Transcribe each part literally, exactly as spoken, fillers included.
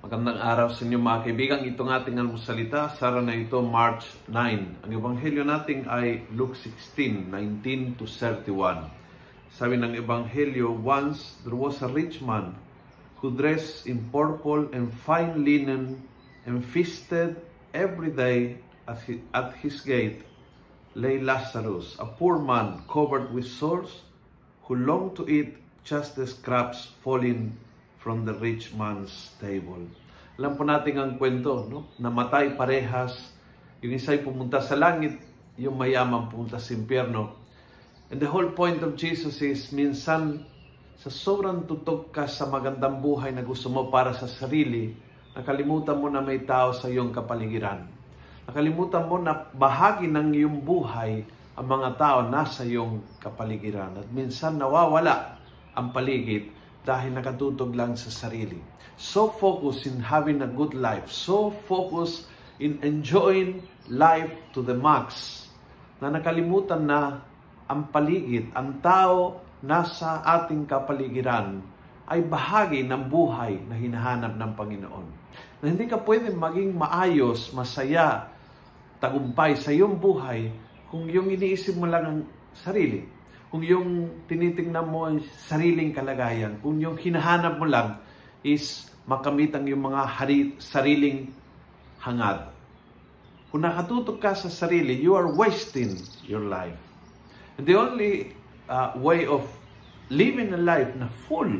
Magandang araw sa inyo mga kaibigan. Itong ating almusalita, sara na ito March nine. Ang ebanghelyo natin ay Luke sixteen, nineteen to thirty-one. Sabi ng ebanghelyo, once there was a rich man who dressed in purple and fine linen and feasted every day at his, at his gate lay Lazarus, a poor man covered with sores, who longed to eat just the scraps falling from the rich man's table. Alam po natin ang kwento, no? Namatay parehas. Yung isa'y pumunta sa langit, yung mayaman pumunta sa impyerno. And the whole point of Jesus is, minsan, sa sobrang tutok ka sa magandang buhay na gusto mo para sa sarili, nakalimutan mo na may tao sa iyong kapaligiran. Nakalimutan mo na bahagi ng iyong buhay ang mga tao nasa iyong kapaligiran. At minsan nawawala ang paligid dahil nakatutog lang sa sarili. So focused in having a good life. So focused in enjoying life to the max. Na nakalimutan na ang paligid, ang tao nasa ating kapaligiran ay bahagi ng buhay na hinahanap ng Panginoon. Na hindi ka pwedeng maging maayos, masaya, tagumpay sa iyong buhay kung yung iniisip mo lang ang sarili. Kung yung tinitingnan mo ang sariling kalagayan, kung yung hinahanap mo lang is makamit ang yung mga hari, sariling hangad. Kung nakatutok ka sa sarili, you are wasting your life. And the only uh, way of living a life na full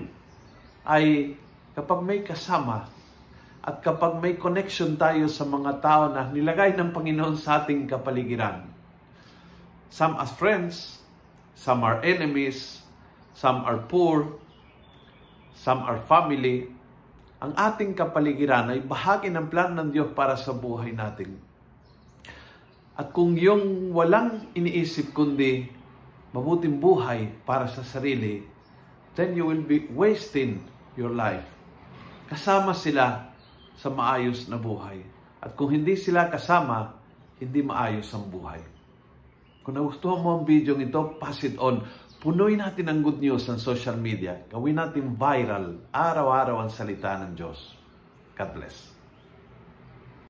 ay kapag may kasama at kapag may connection tayo sa mga tao na nilagay ng Panginoon sa ating kapaligiran. Some as friends, some are enemies, some are poor, some are family. Ang ating kapaligiran ay bahagi ng plan ng Diyos para sa buhay natin. At kung yung walang iniisip kundi mabuting buhay para sa sarili, then you will be wasting your life. Kasama sila sa maayos na buhay. At kung hindi sila kasama, hindi maayos ang buhay. Kung nagustuhan mo ang video ito, pass it on. Punuin natin ang good news sa social media. Gawin natin viral, araw-araw ang salita ng Diyos. God bless.